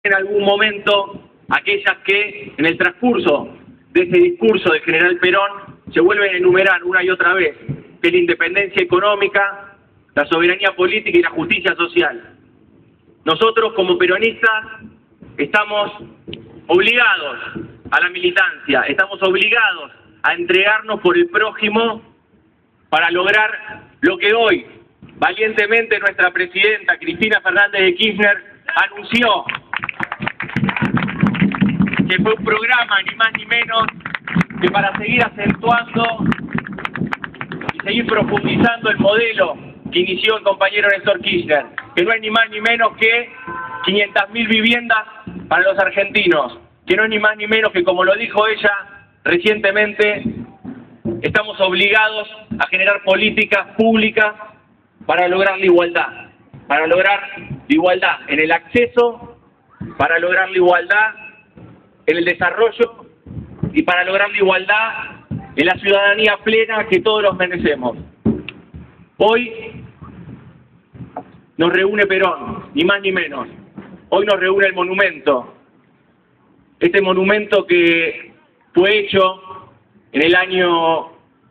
en algún momento aquellas que en el transcurso de ese discurso del general Perón se vuelven a enumerar una y otra vez, que es la independencia económica, la soberanía política y la justicia social. Nosotros como peronistas estamos obligados a la militancia, estamos obligados a entregarnos por el prójimo para lograr lo que hoy valientemente nuestra presidenta Cristina Fernández de Kirchner anunció, que fue un programa ni más ni menos que para seguir acentuando y seguir profundizando el modelo que inició el compañero Néstor Kirchner, que no es ni más ni menos que 500.000 viviendas para los argentinos, que no es ni más ni menos que, como lo dijo ella recientemente, estamos obligados a generar políticas públicas para lograr la igualdad en el acceso, para lograr la igualdad en el desarrollo y para lograr la igualdad en la ciudadanía plena que todos nos merecemos. Hoy nos reúne Perón, ni más ni menos. Hoy nos reúne el monumento. Este monumento que fue hecho en el año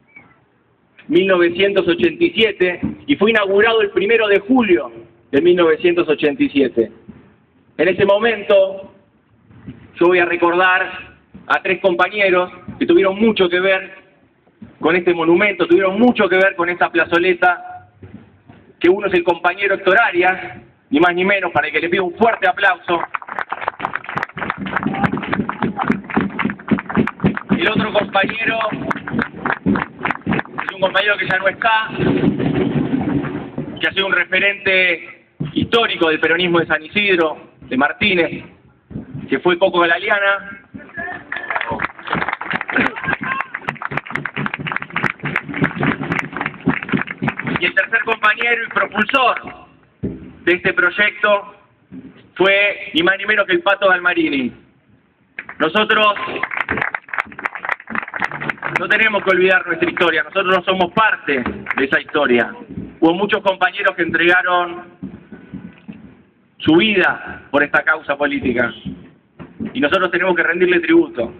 1987 y fue inaugurado el 1 de julio de 1987. En ese momento yo voy a recordar a 3 compañeros que tuvieron mucho que ver con este monumento, tuvieron mucho que ver con esta plazoleta, que uno es el compañero Héctor Arias, ni más ni menos, para el que le pido un fuerte aplauso. El otro compañero es un compañero que ya no está, que ha sido un referente histórico del peronismo de San Isidro, de Martínez, que fue Coco Galaliana. Y el tercer compañero y propulsor de este proyecto fue ni más ni menos que el Pato Galmarini. Nosotros no tenemos que olvidar nuestra historia, nosotros no somos parte de esa historia. Hubo muchos compañeros que entregaron su vida por esta causa política y nosotros tenemos que rendirle tributo.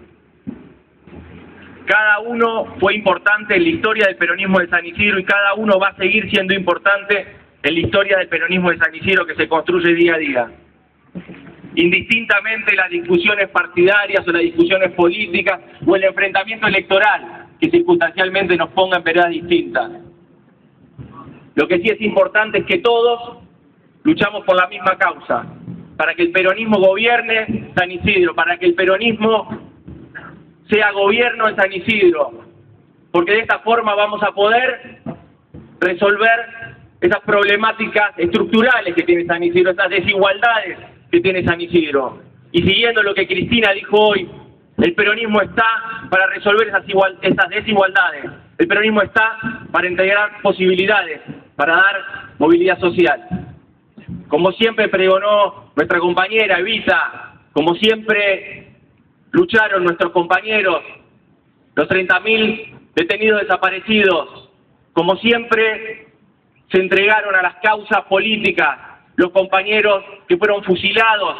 Cada uno fue importante en la historia del peronismo de San Isidro y cada uno va a seguir siendo importante en la historia del peronismo de San Isidro que se construye día a día. Indistintamente las discusiones partidarias o las discusiones políticas o el enfrentamiento electoral que circunstancialmente nos ponga en veredas distintas. Lo que sí es importante es que todos luchamos por la misma causa, para que el peronismo gobierne San Isidro, para que el peronismo sea gobierno en San Isidro, porque de esta forma vamos a poder resolver esas problemáticas estructurales que tiene San Isidro, esas desigualdades que tiene San Isidro. Y siguiendo lo que Cristina dijo hoy, el peronismo está para resolver esas desigualdades, el peronismo está para integrar posibilidades, para dar movilidad social. Como siempre pregonó nuestra compañera Evita, como siempre lucharon nuestros compañeros, los 30.000 detenidos desaparecidos, como siempre se entregaron a las causas políticas los compañeros que fueron fusilados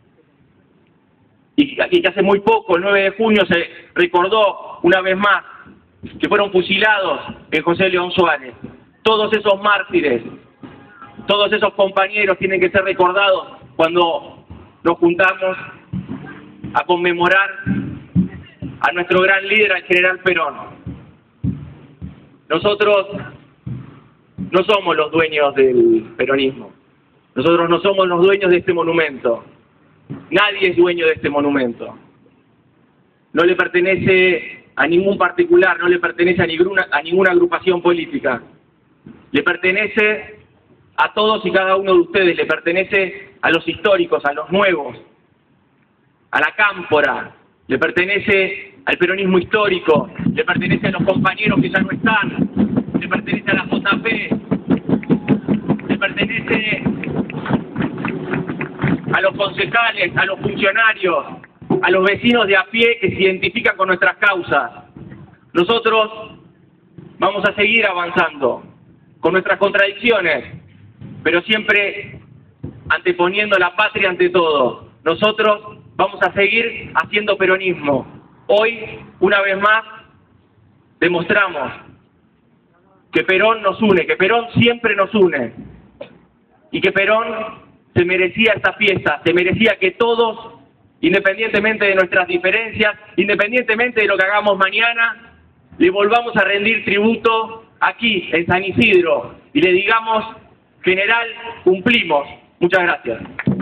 y que hace muy poco, el 9 de junio, se recordó una vez más que fueron fusilados en José León Suárez. Todos esos mártires, todos esos compañeros tienen que ser recordados cuando nos juntamos a conmemorar a nuestro gran líder, al general Perón. Nosotros no somos los dueños del peronismo. Nosotros no somos los dueños de este monumento. Nadie es dueño de este monumento. No le pertenece a ningún particular, no le pertenece a ninguna agrupación política. Le pertenece a todos y cada uno de ustedes, le pertenece a los históricos, a los nuevos, a la cámpora, le pertenece al peronismo histórico, le pertenece a los compañeros que ya no están, le pertenece a la JP, le pertenece a los concejales, a los funcionarios, a los vecinos de a pie que se identifican con nuestras causas. Nosotros vamos a seguir avanzando con nuestras contradicciones, pero siempre anteponiendo la patria ante todo. nosotros vamos a seguir haciendo peronismo. Hoy, una vez más, demostramos que Perón nos une, que Perón siempre nos une, y que Perón se merecía esta fiesta, se merecía que todos, independientemente de nuestras diferencias, independientemente de lo que hagamos mañana, le volvamos a rendir tributo aquí, en San Isidro, y le digamos: general, cumplimos. Muchas gracias.